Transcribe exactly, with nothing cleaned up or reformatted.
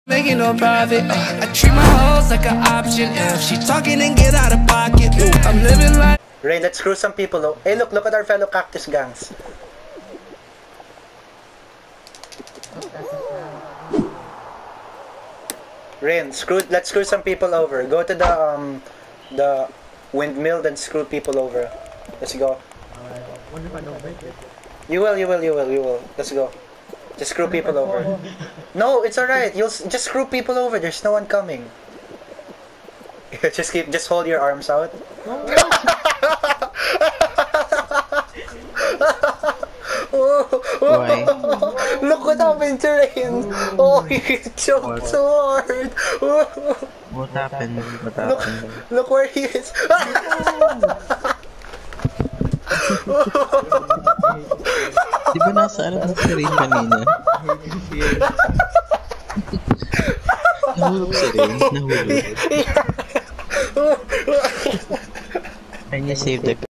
Making no profit, uh, I treat my hoes like an option. If she talking and get out of pocket, ooh, I'm living like. Rain, let's screw some people. Oh. Hey, look, look at our fellow cactus gangs. Rain, screw. Let's screw some people over. Go to the um, the windmill, then screw people over. Let's go. You will, you will, you will, you will. Let's go. Just screw people over. No, it's alright. You'll just screw people over. There's no one coming. Just keep, just hold your arms out. Oh, oh, look what happened to Rain. Oh, he choked so hard. What happened? What happened? Look, look where he is. Di ba nasa ano na si Rain kanina? Nahulog si Rain. Nahulog. Can you save the